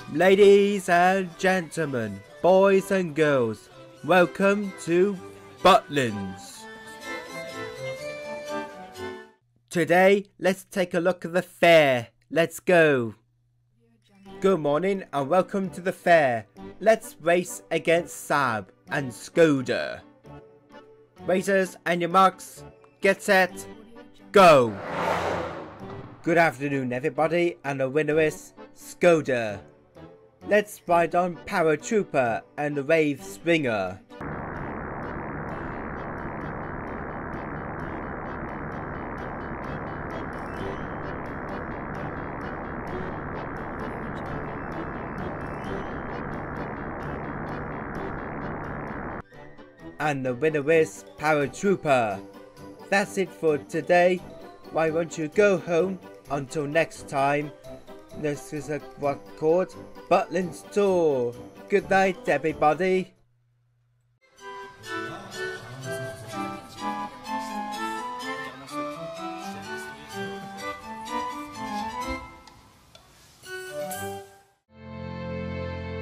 Ladies and gentlemen, boys and girls, welcome to Butlins. Today, let's take a look at the fair. Let's go. Good morning and welcome to the fair. Let's race against Saab and Skoda. Racers and your marks, get set, go. Good afternoon everybody, and the winner is Skoda. Let's ride on Paratrooper and the Wave Springer. And the winner is Paratrooper. That's it for today. Why won't you go home until next time? This is what's called Butlins Tour. Good night everybody.